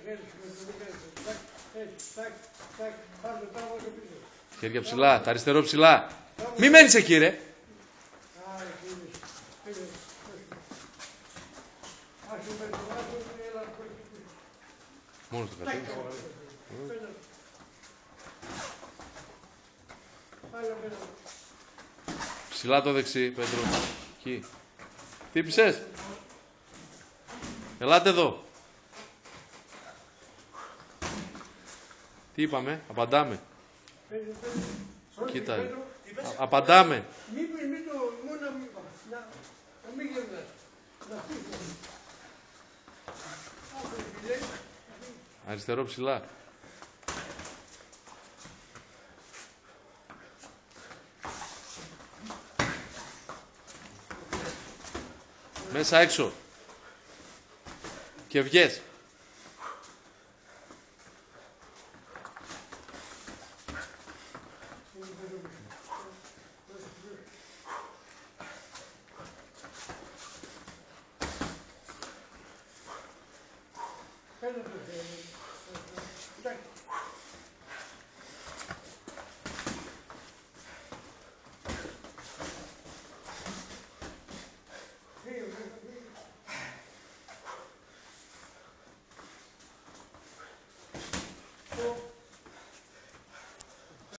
Χέρια ψηλά, τα αριστερό ψηλά. Μη μένεις εκεί ρε. Μόνος το κατέβεις. Ψηλά το δεξί, Πέτρο. Εκεί. Χτύπησες. Ελάτε εδώ. Τι είπαμε, απαντάμε. Κοίτα. Απαντάμε. Αριστερό ψηλά. Μέσα έξω. Και βγες.